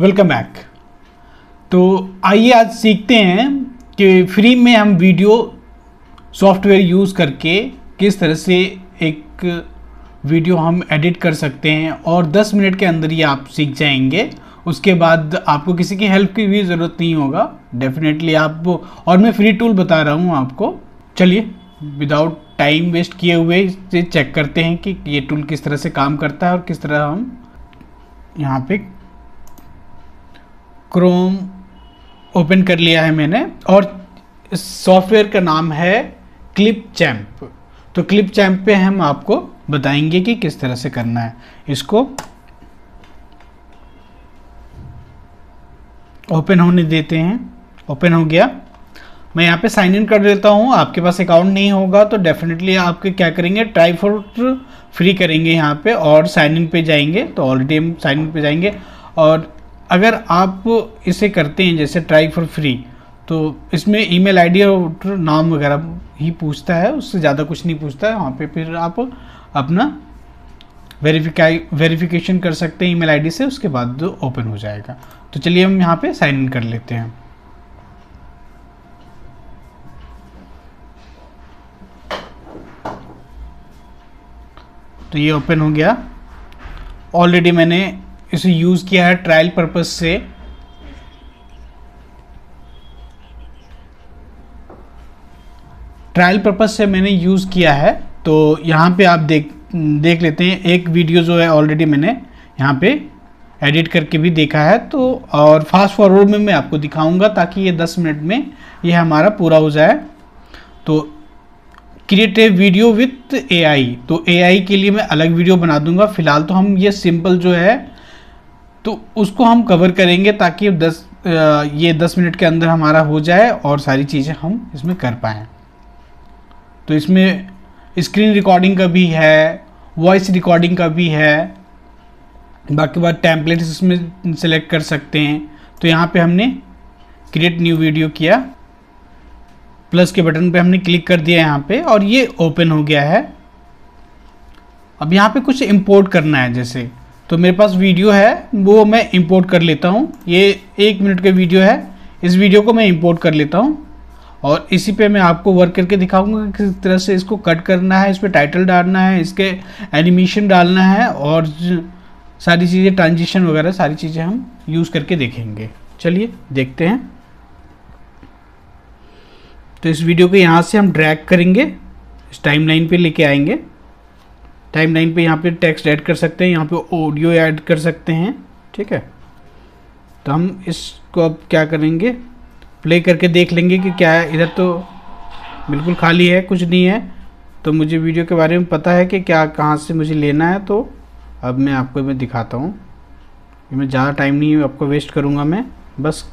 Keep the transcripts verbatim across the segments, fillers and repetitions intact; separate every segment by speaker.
Speaker 1: Welcome back. तो आइए आज सीखते हैं कि फ्री में हम वीडियो सॉफ्टवेयर यूज़ करके किस तरह से एक वीडियो हम एडिट कर सकते हैं और दस मिनट के अंदर ही आप सीख जाएंगे। उसके बाद आपको किसी की हेल्प की भी ज़रूरत नहीं होगा, डेफिनेटली आप। और मैं फ्री टूल बता रहा हूँ आपको। चलिए विदाउट टाइम वेस्ट किए हुए इसे चेक करते हैं कि ये टूल किस तरह से काम करता है और किस तरह हम यहाँ पे क्रोम ओपन कर लिया है मैंने और इस सॉफ्टवेयर का नाम है क्लिपचैम्प। तो क्लिपचैम्प पे हम आपको बताएंगे कि किस तरह से करना है। इसको ओपन होने देते हैं। ओपन हो गया। मैं यहाँ पे साइन इन कर देता हूँ। आपके पास अकाउंट नहीं होगा तो डेफिनेटली आपके क्या करेंगे, ट्राई फॉर फ्री करेंगे यहाँ पे और साइन इन पे जाएंगे। तो ऑलरेडी हम साइन इन पे जाएंगे और अगर आप इसे करते हैं जैसे ट्राई फॉर फ्री, तो इसमें ईमेल आईडी और नाम वगैरह ही पूछता है, उससे ज़्यादा कुछ नहीं पूछता है। वहाँ पे फिर आप अपना वेरिफिकाई वेरिफिकेशन कर सकते हैं ईमेल आईडी से, उसके बाद ओपन हो जाएगा। तो चलिए हम यहाँ पे साइन इन कर लेते हैं। तो ये ओपन हो गया। ऑलरेडी मैंने इसे यूज़ किया है ट्रायल पर्पस से। ट्रायल पर्पस से मैंने यूज़ किया है। तो यहाँ पे आप देख देख लेते हैं। एक वीडियो जो है ऑलरेडी मैंने यहाँ पे एडिट करके भी देखा है। तो और फास्ट फॉरवर्ड में मैं आपको दिखाऊंगा ताकि ये दस मिनट में ये हमारा पूरा हो जाए। तो create a video with AI. तो एआई के लिए मैं अलग वीडियो बना दूंगा। फिलहाल तो हम ये सिंपल जो है तो उसको हम कवर करेंगे ताकि दस ये दस मिनट के अंदर हमारा हो जाए और सारी चीज़ें हम इसमें कर पाएँ। तो इसमें स्क्रीन रिकॉर्डिंग का भी है, वॉइस रिकॉर्डिंग का भी है, बाकी बात टेम्पलेट्स इसमें सेलेक्ट कर सकते हैं। तो यहाँ पे हमने क्रिएट न्यू वीडियो किया, प्लस के बटन पे हमने क्लिक कर दिया यहाँ पे और ये ओपन हो गया है। अब यहाँ पे कुछ इंपोर्ट करना है जैसे, तो मेरे पास वीडियो है वो मैं इंपोर्ट कर लेता हूँ। ये एक मिनट का वीडियो है, इस वीडियो को मैं इंपोर्ट कर लेता हूँ और इसी पे मैं आपको वर्क करके दिखाऊंगा कि किस तरह से इसको कट करना है, इस पर टाइटल डालना है, इसके एनिमेशन डालना है और सारी चीज़ें, ट्रांजिशन वगैरह सारी चीज़ें हम यूज़ करके देखेंगे। चलिए देखते हैं। तो इस वीडियो को यहाँ से हम ड्रैग करेंगे, इस टाइमलाइन पे लेके आएंगे। टाइमलाइन पे यहाँ पे टेक्स्ट ऐड कर सकते हैं, यहाँ पे ऑडियो ऐड कर सकते हैं। ठीक है, तो हम इसको अब क्या करेंगे, प्ले करके देख लेंगे कि क्या है। इधर तो बिल्कुल खाली है, कुछ नहीं है। तो मुझे वीडियो के बारे में पता है कि क्या कहाँ से मुझे लेना है। तो अब मैं आपको मैं दिखाता हूँ। मैं ज़्यादा टाइम नहीं आपको वेस्ट करूँगा मैं, बस।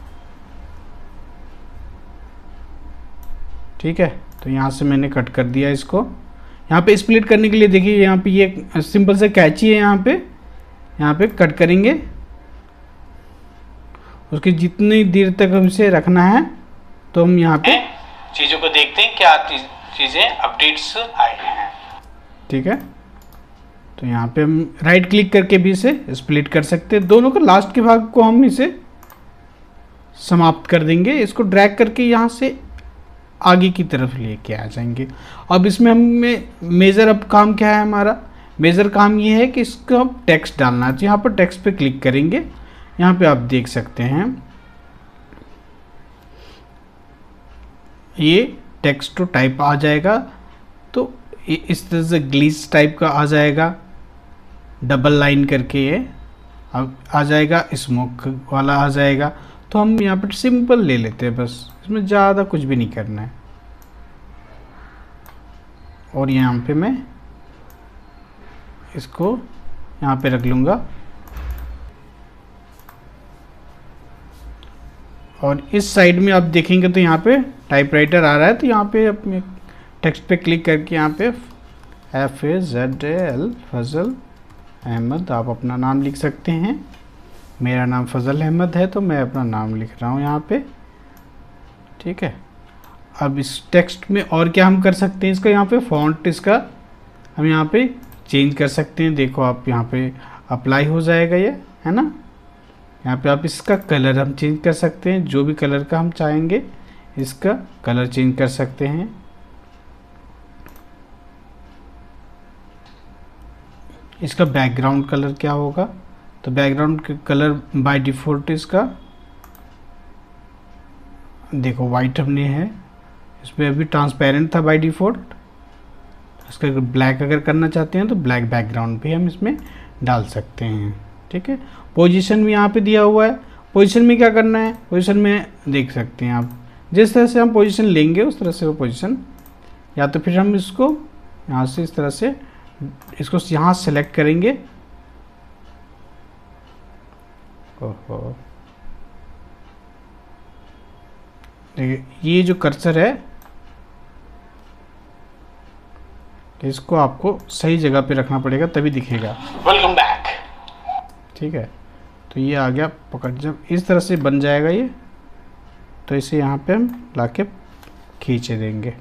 Speaker 1: ठीक है, तो यहाँ से मैंने कट कर दिया इसको। यहाँ पे स्प्लिट करने के लिए देखिए, यहाँ पे ये सिंपल से कैची है। यहाँ पे यहाँ पे कट करेंगे, उसकी जितनी देर तक हमसे रखना है। तो हम यहाँ पे चीज़ों को देखते हैं क्या चीज़ें अपडेट्स आए हैं। ठीक है, तो यहाँ पे हम राइट क्लिक करके भी इसे स्प्लिट कर सकते हैं। दोनों का लास्ट के भाग को हम इसे समाप्त कर देंगे। इसको ड्रैग करके यहाँ से आगे की तरफ लेके आ जाएंगे। अब इसमें हमें मेजर अब काम क्या है हमारा, मेजर काम ये है कि इसको अब टेक्स्ट डालना है। तो यहाँ पर टेक्स्ट पे क्लिक करेंगे। यहाँ पे आप देख सकते हैं ये टेक्स्ट टू टाइप आ जाएगा। तो इस तरह से ग्लिच टाइप का आ जाएगा, डबल लाइन करके ये अब आ जाएगा, स्मोक वाला आ जाएगा। तो हम यहाँ पर सिंपल ले लेते हैं, बस इसमें ज़्यादा कुछ भी नहीं करना है। और यहाँ पे मैं इसको यहाँ पे रख लूँगा और इस साइड में आप देखेंगे तो यहाँ पे टाइपराइटर आ रहा है। तो यहाँ पे अपने टेक्स्ट पे क्लिक करके यहाँ पे F A Z L Fazal Ahmad आप अपना नाम लिख सकते हैं। मेरा नाम फजल अहमद है तो मैं अपना नाम लिख रहा हूँ यहाँ पे। ठीक है, अब इस टेक्स्ट में और क्या हम कर सकते हैं, इसका यहाँ पे फॉन्ट इसका हम यहाँ पे चेंज कर सकते हैं। देखो आप यहाँ पे अप्लाई हो जाएगा ये, है ना। यहाँ पे आप इसका कलर हम चेंज कर सकते हैं, जो भी कलर का हम चाहेंगे इसका कलर चेंज कर सकते हैं। इसका बैकग्राउंड कलर क्या होगा, तो बैकग्राउंड कलर बाय डिफ़ॉल्ट इसका देखो वाइट हमने है, इसमें अभी ट्रांसपेरेंट था बाय डिफ़ॉल्ट। इसका अगर ब्लैक अगर करना चाहते हैं तो ब्लैक बैकग्राउंड भी हम इसमें डाल सकते हैं। ठीक है, पोजीशन भी यहाँ पे दिया हुआ है। पोजीशन में क्या करना है, पोजीशन में देख सकते हैं आप, जिस तरह से हम पोजीशन लेंगे उस तरह से वो पोजीशन, या तो फिर हम इसको यहाँ से इस तरह से इसको यहाँ सेलेक्ट करेंगे। ओहो, देखिए ये जो कर्सर है इसको आपको सही जगह पे रखना पड़ेगा तभी दिखेगा। Welcome back. ठीक है, तो ये आ गया पकड़, जब इस तरह से बन जाएगा ये, तो इसे यहाँ पे हम लाके खींचे देंगे।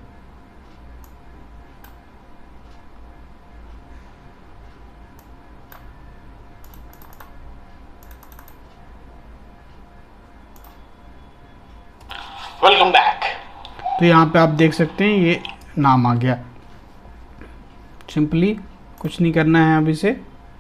Speaker 1: Welcome back. तो यहाँ पे आप देख सकते हैं ये नाम आ गया। सिंपली कुछ नहीं करना है अब इसे।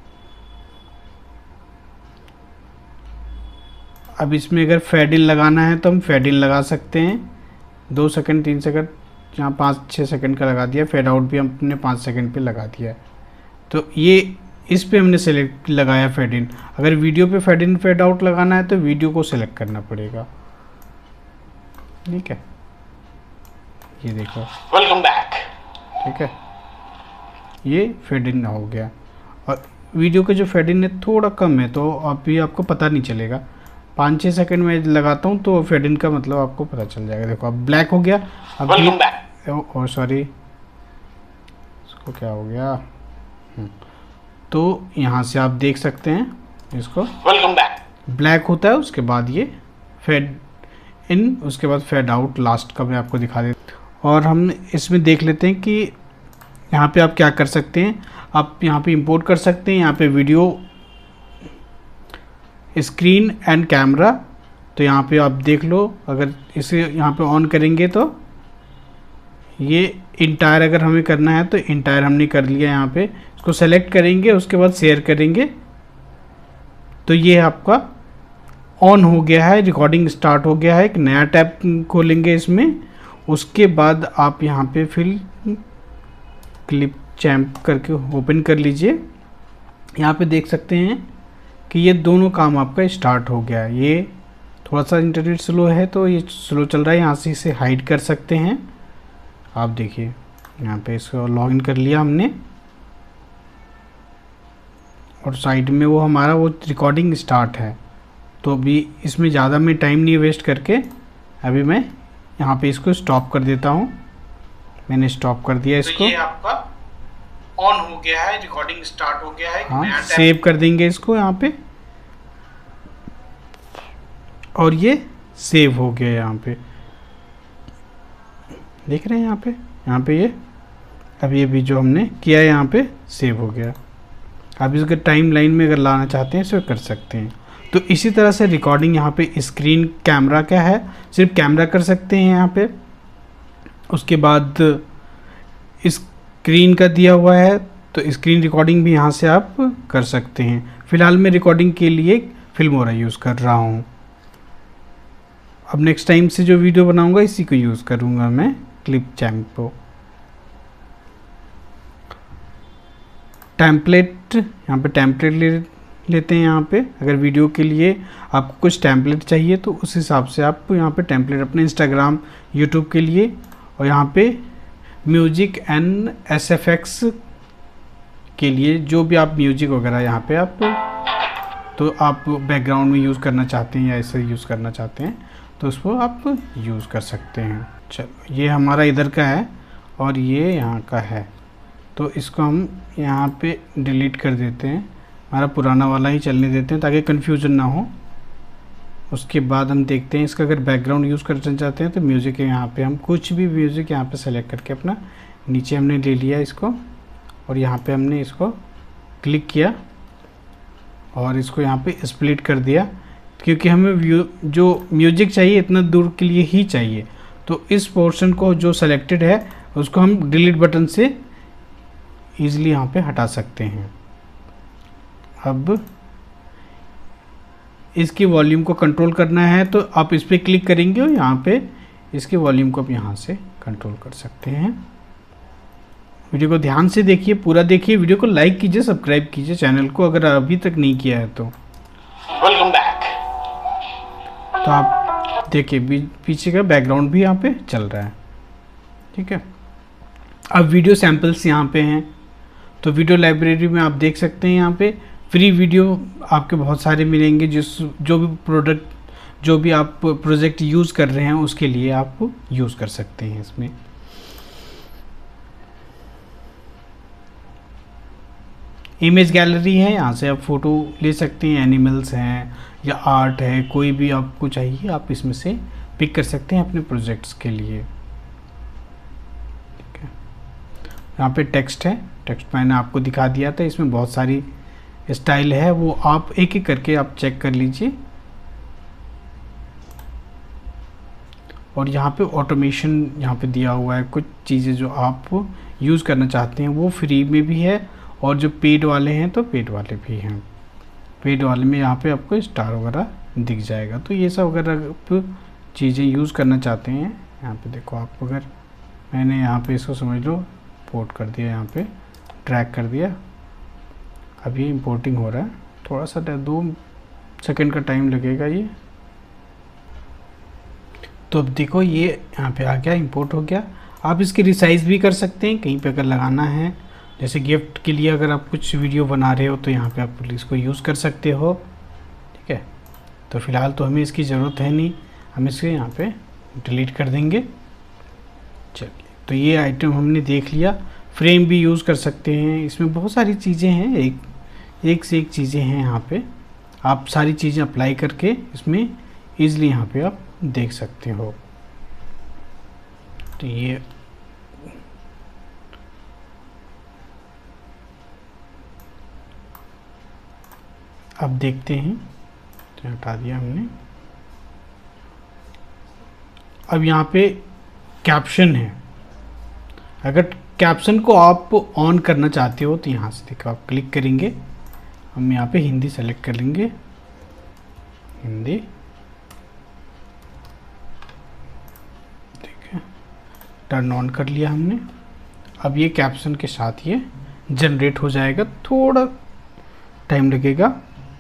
Speaker 1: अब इसमें अगर फेड इन लगाना है तो हम फेड इन लगा सकते हैं, दो सेकंड तीन सेकंड, यहाँ पाँच छः सेकंड का लगा दिया। फेड आउट भी हमने पाँच सेकंड पे लगा दिया है। तो ये इस पे हमने सेलेक्ट लगाया फेड इन। अगर वीडियो पे फेड इन फेड आउट लगाना है तो वीडियो को सेलेक्ट करना पड़ेगा। ठीक है, ये देखो वेलकम बैक। ठीक है, ये फेड इन हो गया। और वीडियो का जो फेड इन है थोड़ा कम है तो अभी आपको पता नहीं चलेगा। पाँच छः सेकंड में लगाता हूँ तो फेड इन का मतलब आपको पता चल जाएगा। देखो अब ब्लैक हो गया। अब ओ सॉरी, इसको क्या हो गया, तो यहाँ से आप देख सकते हैं इसको वेलकम बैक ब्लैक होता है, उसके बाद ये फेड इन, उसके बाद फेड आउट लास्ट का मैं आपको दिखा देता हूँ। और हम इसमें देख लेते हैं कि यहाँ पे आप क्या कर सकते हैं। आप यहाँ पे इंपोर्ट कर सकते हैं, यहाँ पे वीडियो स्क्रीन एंड कैमरा। तो यहाँ पे आप देख लो, अगर इसे यहाँ पे ऑन करेंगे तो ये इंटायर अगर हमें करना है तो इंटायर हमने कर लिया। यहाँ पे इसको सेलेक्ट करेंगे, उसके बाद शेयर करेंगे तो ये आपका ऑन हो गया है, रिकॉर्डिंग स्टार्ट हो गया है। एक नया टैब खोलेंगे इसमें, उसके बाद आप यहाँ पे फिर क्लिप चैम्प करके ओपन कर लीजिए। यहाँ पे देख सकते हैं कि ये दोनों काम आपका स्टार्ट हो गया। ये थोड़ा सा इंटरनेट स्लो है तो ये स्लो चल रहा है, यहाँ से इसे हाइड कर सकते हैं। आप देखिए यहाँ पे इसको लॉगिन कर लिया हमने और साइड में वो हमारा वो रिकॉर्डिंग स्टार्ट है। तो अभी इसमें ज़्यादा मैं टाइम नहीं वेस्ट करके अभी मैं यहाँ पे इसको स्टॉप कर देता हूँ। मैंने स्टॉप कर दिया इसको। तो ये आपका ऑन हो गया है, रिकॉर्डिंग स्टार्ट हो गया है। हाँ, सेव कर देंगे इसको यहाँ पे और ये सेव हो गया यहाँ पे, देख रहे हैं यहाँ पे यहाँ पे ये अभी अभी जो हमने किया है यहाँ पे सेव हो गया। आप इसके टाइम लाइन में अगर लाना चाहते हैं इसे कर सकते हैं। तो इसी तरह से रिकॉर्डिंग यहाँ पे स्क्रीन कैमरा क्या है, सिर्फ कैमरा कर सकते हैं यहाँ पे। उसके बाद स्क्रीन का दिया हुआ है तो स्क्रीन रिकॉर्डिंग भी यहाँ से आप कर सकते हैं। फ़िलहाल मैं रिकॉर्डिंग के लिए फिल्मोरा यूज़ कर रहा हूँ। अब नेक्स्ट टाइम से जो वीडियो बनाऊँगा इसी को यूज़ करूँगा मैं, क्लिप चैम्प। टेम्पलेट, यहाँ पे टेम्पलेट ले लेते हैं। यहाँ पे अगर वीडियो के लिए आपको कुछ टेम्पलेट चाहिए तो उस हिसाब से आप यहाँ पे टेम्पलेट अपने इंस्टाग्राम यूट्यूब के लिए, और यहाँ पे music and S F X के लिए जो भी आप म्यूजिक वगैरह यहाँ पे आप तो आप बैकग्राउंड में यूज़ करना चाहते हैं या ऐसे यूज़ करना चाहते हैं तो उसको आप यूज़ कर सकते हैं। चलो ये हमारा इधर का है और ये यहाँ का है, तो इसको हम यहाँ पे डिलीट कर देते हैं। हमारा पुराना वाला ही चलने देते हैं ताकि कन्फ्यूज़न ना हो। उसके बाद हम देखते हैं इसका अगर बैकग्राउंड यूज़ करना चाहते हैं तो म्यूज़िक है, यहाँ पे हम कुछ भी म्यूज़िक यहाँ पे सेलेक्ट करके अपना नीचे हमने ले लिया इसको और यहाँ पे हमने इसको क्लिक किया और इसको यहाँ पे स्प्लिट कर दिया। क्योंकि हमें जो म्यूजिक चाहिए इतना दूर के लिए ही चाहिए। तो इस पोर्शन को जो सेलेक्टेड है उसको हम डिलीट बटन से ईजिली यहाँ पे हटा सकते हैं। अब इसकी वॉल्यूम को कंट्रोल करना है तो आप इस पर क्लिक करेंगे और यहाँ पे इसके वॉल्यूम को आप यहाँ से कंट्रोल कर सकते हैं। वीडियो को ध्यान से देखिए, पूरा देखिए, वीडियो को लाइक कीजिए, सब्सक्राइब कीजिए चैनल को अगर अभी तक नहीं किया है तो।
Speaker 2: Welcome back.
Speaker 1: तो आप देखिए पीछे का बैकग्राउंड भी यहाँ पे चल रहा है, ठीक है। अब वीडियो सैंपल्स यहाँ पे हैं, तो वीडियो लाइब्रेरी में आप देख सकते हैं यहाँ पे फ्री वीडियो आपके बहुत सारे मिलेंगे। जिस जो भी प्रोडक्ट जो भी आप प्रोजेक्ट यूज़ कर रहे हैं उसके लिए आप यूज़ कर सकते हैं। इसमें इमेज गैलरी है, यहाँ से आप फ़ोटो ले सकते हैं, एनिमल्स हैं या आर्ट है, कोई भी आपको चाहिए आप इसमें से पिक कर सकते हैं अपने प्रोजेक्ट्स के लिए, ठीक है। यहाँ पे टेक्स्ट है, टेक्स्ट मैंने आपको दिखा दिया था, इसमें बहुत सारी स्टाइल है, वो आप एक एक करके आप चेक कर लीजिए। और यहाँ पे ऑटोमेशन यहाँ पे दिया हुआ है, कुछ चीज़ें जो आप यूज़ करना चाहते हैं वो फ्री में भी है और जो पेड वाले हैं तो पेड वाले भी हैं। पेड वाले में यहाँ पे आपको स्टार वगैरह दिख जाएगा। तो ये सब अगर आप चीज़ें यूज़ करना चाहते हैं, यहाँ पे देखो आप, अगर मैंने यहाँ पे इसको समझ लो पोर्ट कर दिया, यहाँ पे ड्रैग कर दिया, अब ये इंपोर्टिंग हो रहा है, थोड़ा सा दो सेकंड का टाइम लगेगा ये। तो अब देखो ये यहाँ पे आ गया, इंपोर्ट हो गया। आप इसकी रिसाइज भी कर सकते हैं कहीं पे अगर लगाना है, जैसे गिफ्ट के लिए अगर आप कुछ वीडियो बना रहे हो तो यहाँ पे आप इसको यूज़ कर सकते हो, ठीक है। तो फिलहाल तो हमें इसकी ज़रूरत है नहीं, हम इसे यहाँ पे डिलीट कर देंगे। चलिए, तो ये आइटम हमने देख लिया। फ्रेम भी यूज़ कर सकते हैं, इसमें बहुत सारी चीज़ें हैं, एक एक से एक चीज़ें हैं। यहाँ पे आप सारी चीज़ें अप्लाई करके इसमें ईज़िली यहाँ पे आप देख सकते हो। तो ये अब देखते हैं, तो हटा दिया हमने। अब यहाँ पे कैप्शन है, अगर कैप्शन को आप ऑन करना चाहते हो तो यहाँ से देखो आप क्लिक करेंगे, हम यहाँ पे हिंदी सेलेक्ट कर लेंगे, हिंदी, ठीक है, टर्न ऑन कर लिया हमने। अब ये कैप्शन के साथ ये जनरेट हो जाएगा, थोड़ा टाइम लगेगा।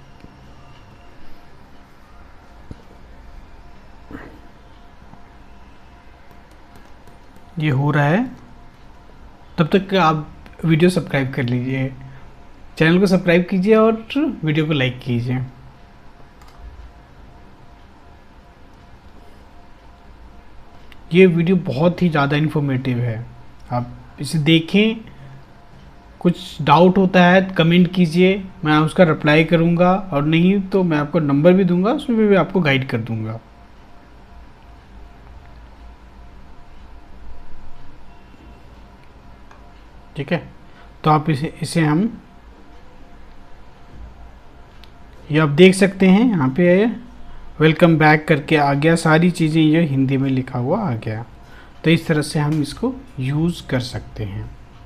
Speaker 1: ये हो रहा है, तब तक आप वीडियो सब्सक्राइब कर लीजिए, चैनल को सब्सक्राइब कीजिए और वीडियो को लाइक कीजिए। ये वीडियो बहुत ही ज़्यादा इन्फॉर्मेटिव है, आप इसे देखें। कुछ डाउट होता है कमेंट कीजिए, मैं उसका रिप्लाई करूँगा, और नहीं तो मैं आपको नंबर भी दूंगा, उसमें भी आपको गाइड कर दूंगा। ठीक है, तो आप इसे इसे हम ये आप देख सकते हैं, यहाँ पे वेलकम बैक करके आ गया, सारी चीज़ें ये हिंदी में लिखा हुआ आ गया। तो इस तरह से हम इसको यूज़ कर सकते हैं।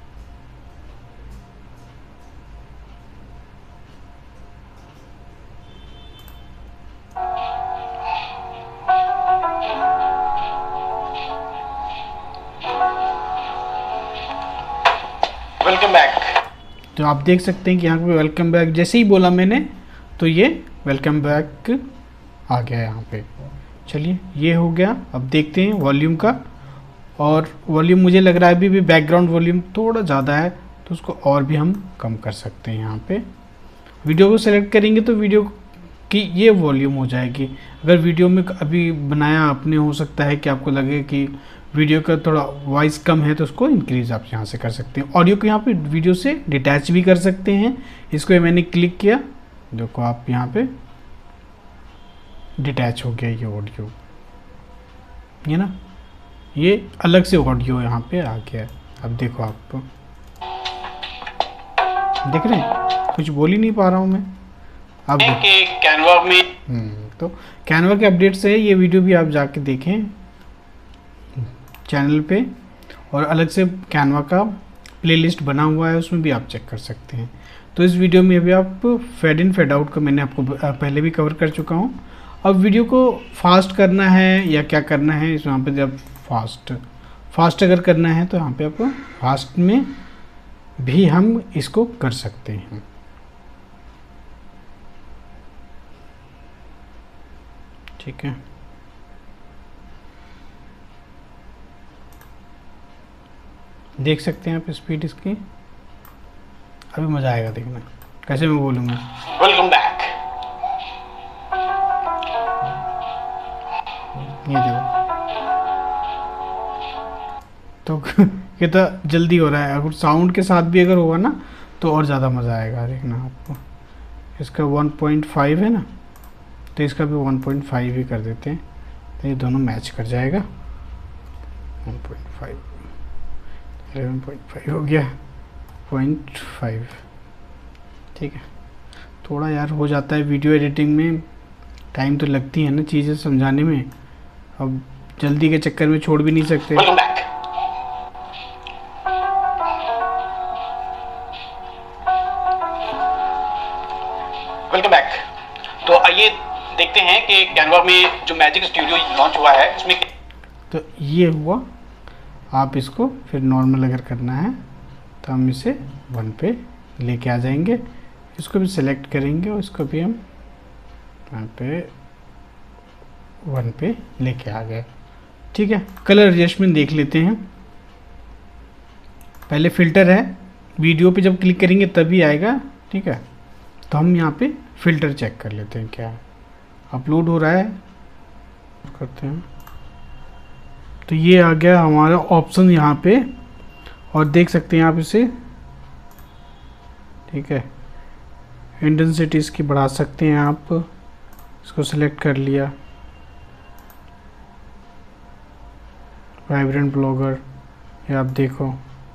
Speaker 2: Welcome back.
Speaker 1: तो आप देख सकते हैं कि यहाँ पे वेलकम बैक जैसे ही बोला मैंने तो ये वेलकम बैक आ गया यहाँ पे। चलिए, ये हो गया। अब देखते हैं वॉल्यूम का, और वॉल्यूम मुझे लग रहा है अभी भी बैकग्राउंड वॉल्यूम थोड़ा ज़्यादा है, तो उसको और भी हम कम कर सकते हैं। यहाँ पे वीडियो को सेलेक्ट करेंगे तो वीडियो की ये वॉल्यूम हो जाएगी। अगर वीडियो में अभी बनाया आपने, हो सकता है कि आपको लगे कि वीडियो का थोड़ा वॉइस कम है, तो उसको इंक्रीज आप यहाँ से कर सकते हैं। ऑडियो को यहाँ पे वीडियो से डिटैच भी कर सकते हैं। इसको मैंने क्लिक किया, देखो आप यहाँ पे डिटैच हो गया ये ऑडियो, ये ना, ये अलग से ऑडियो यहाँ पे आ गया। अब देखो आप देख रहे हैं, कुछ बोल ही नहीं पा रहा हूँ मैं। अब
Speaker 2: कैनवा में
Speaker 1: हम्म तो सकते हो। कैनवा के अपडेट से ये वीडियो भी आप जाके देखें चैनल पे, और अलग से कैनवा का प्लेलिस्ट बना हुआ है, उसमें भी आप चेक कर सकते हैं। तो इस वीडियो में अभी आप फेड इन फेड आउट का मैंने आपको पहले भी कवर कर चुका हूँ। अब वीडियो को फास्ट करना है या क्या करना है, इस यहाँ पे जब फास्ट फास्ट अगर करना है तो यहाँ पे आपको फास्ट में भी हम इसको कर सकते हैं। ठीक है, देख सकते हैं आप स्पीड इसकी। अभी मज़ा आएगा देखना कैसे मैं बोलूँगा।
Speaker 2: Welcome back.
Speaker 1: ये देखो तो कितना जल्दी हो रहा है। अगर साउंड के साथ भी अगर होगा ना तो और ज़्यादा मज़ा आएगा देखना आपको। इसका वन पॉइंट फाइव है ना, तो इसका भी वन पॉइंट फाइव ही कर देते हैं, तो ये दोनों मैच कर जाएगा। One point five eleven point five हो गया, पॉइंट फाइव। ठीक है, थोड़ा यार हो जाता है वीडियो एडिटिंग में, टाइम तो लगती है ना चीज़ें समझाने में, अब जल्दी के चक्कर में छोड़ भी नहीं सकते।
Speaker 2: Welcome back. Welcome back. तो आइए देखते हैं कि कैनवा में जो मैजिक स्टूडियो लॉन्च हुआ है उसमें,
Speaker 1: तो ये हुआ। आप इसको फिर नॉर्मल अगर करना है तो हम इसे वन पे लेके आ जाएंगे। इसको भी सिलेक्ट करेंगे और इसको भी हम यहाँ पे वन पे लेके आ गए। ठीक है, कलर एडजस्टमेंट देख लेते हैं। पहले फ़िल्टर है, वीडियो पे जब क्लिक करेंगे तभी आएगा। ठीक है, तो हम यहाँ पे फ़िल्टर चेक कर लेते हैं क्या है। अपलोड हो रहा है, करते हैं। तो ये आ गया हमारा ऑप्शन यहाँ पे, और देख सकते हैं आप इसे। ठीक है, इंटेंसिटी इसकी बढ़ा सकते हैं आप, इसको सिलेक्ट कर लिया। वाइब्रेंट ब्लॉगर, ये आप देखो,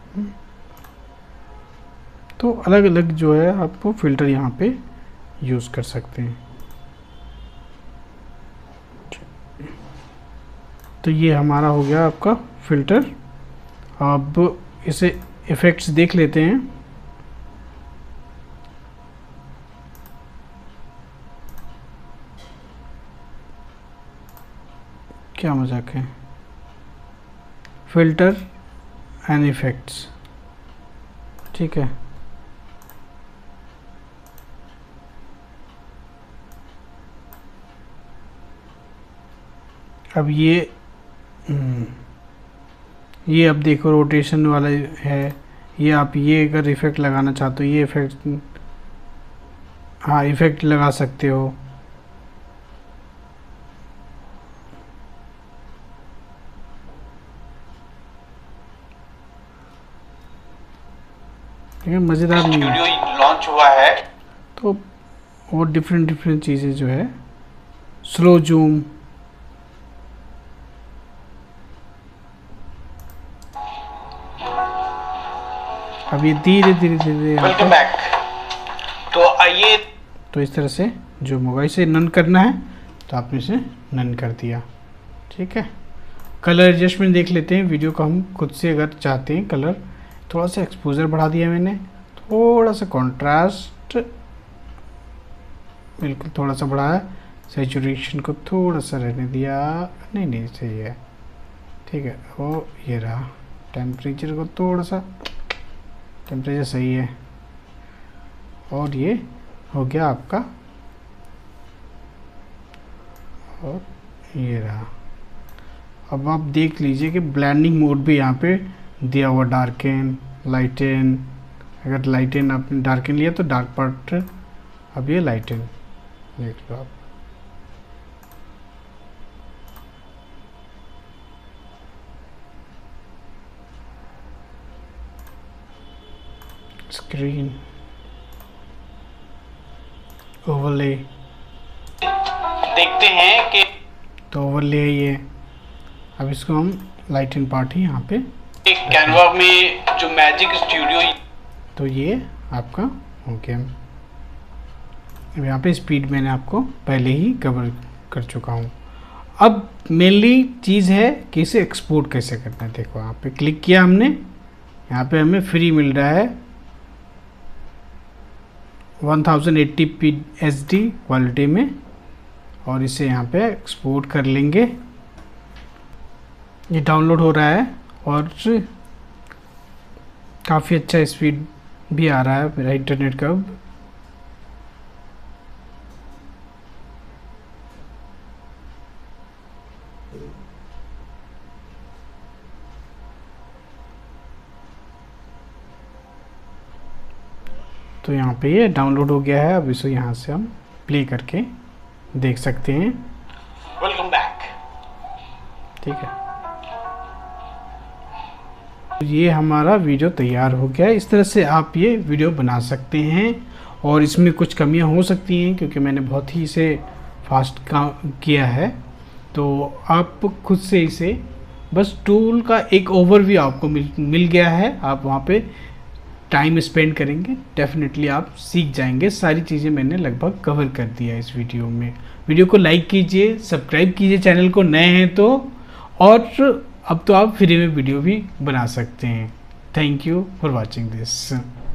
Speaker 1: तो अलग अलग जो है आपको फ़िल्टर यहाँ पे यूज़ कर सकते हैं। तो ये हमारा हो गया आपका फ़िल्टर। अब इसे इफ़ेक्ट्स देख लेते हैं। क्या मजाक है, फ़िल्टर एंड इफ़ेक्ट्स। ठीक है, अब ये ये अब देखो रोटेशन वाला है। ये आप ये अगर इफ़ेक्ट लगाना चाहते हो, ये इफ़ेक्ट, हाँ इफ़ेक्ट लगा सकते हो। ठीक है, मज़ेदार नहीं है।
Speaker 2: स्टूडियो लॉन्च हुआ है
Speaker 1: तो और डिफरेंट डिफरेंट चीज़ें जो है, स्लो जूम, अब ये धीरे धीरे धीरे
Speaker 2: वेलकम बैक। तो आइए,
Speaker 1: तो इस तरह से जो मोबाइल से नन करना है तो आपने इसे नन कर दिया। ठीक है, कलर एडजस्टमेंट देख लेते हैं। वीडियो को हम खुद से अगर चाहते हैं कलर, थोड़ा सा एक्सपोजर बढ़ा दिया मैंने, थोड़ा सा कॉन्ट्रास्ट बिल्कुल थोड़ा सा बढ़ाया, सैचुरेशन को थोड़ा सा रहने दिया, नहीं नहीं सही है। ठीक है, वो ये रहा। टेम्परेचर को थोड़ा सा, टेम्परेचर सही है, और ये हो गया आपका, और ये रहा। अब आप देख लीजिए कि ब्लेंडिंग मोड भी यहाँ पे दिया हुआ, डार्कन, लाइटन। अगर लाइटन आपने डार्कन लिया तो डार्क पार्ट, अब ये लाइटन देख लो आप। स्क्रीन ओवरले
Speaker 2: देखते हैं कि
Speaker 1: तो ओवरले है ये। अब इसको हम लाइटन पार्ट ही यहाँ पे,
Speaker 2: कैनवा में जो मैजिक स्टूडियो,
Speaker 1: तो ये आपका हो गया। अब यहाँ पे स्पीड मैंने आपको पहले ही कवर कर चुका हूँ। अब मेनली चीज़ है कि इसे एक्सपोर्ट कैसे करना है। देखो यहाँ पे क्लिक किया हमने, यहाँ पे हमें फ्री मिल रहा है one thousand eighty P H D quality में, और इसे यहाँ पे एक्सपोर्ट कर लेंगे। ये डाउनलोड हो रहा है और काफ़ी अच्छा स्पीड भी आ रहा है मेरा इंटरनेट का। अब तो यहाँ पे ये डाउनलोड हो गया है। अब इसे यहाँ से हम प्ले करके देख सकते हैं।
Speaker 2: Welcome back.
Speaker 1: ठीक है, ये हमारा वीडियो तैयार हो गया है। इस तरह से आप ये वीडियो बना सकते हैं, और इसमें कुछ कमियां हो सकती हैं क्योंकि मैंने बहुत ही इसे फास्ट काम किया है। तो आप खुद से इसे बस टूल का एक ओवरव्यू आपको मिल मिल गया है। आप वहाँ पे टाइम स्पेंड करेंगे, डेफिनेटली आप सीख जाएंगे। सारी चीज़ें मैंने लगभग कवर कर दिया है इस वीडियो में। वीडियो को लाइक कीजिए, सब्सक्राइब कीजिए चैनल को, नए हैं तो, और अब तो आप फ्री में वीडियो भी बना सकते हैं। Thank you for watching this.